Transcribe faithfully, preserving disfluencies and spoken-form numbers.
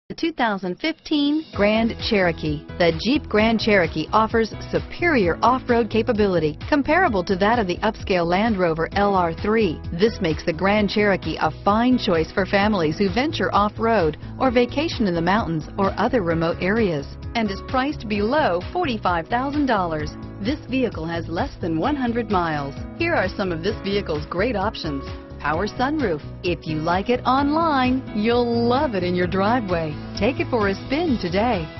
The two thousand fifteen Grand Cherokee. The Jeep Grand Cherokee offers superior off-road capability comparable to that of the upscale Land Rover L R three. This makes the Grand Cherokee a fine choice for families who venture off-road or vacation in the mountains or other remote areas, and is priced below forty-five thousand dollars. This vehicle has less than one hundred miles. Here are some of this vehicle's great options: power sunroof. If you like it online, you'll love it in your driveway. Take it for a spin today.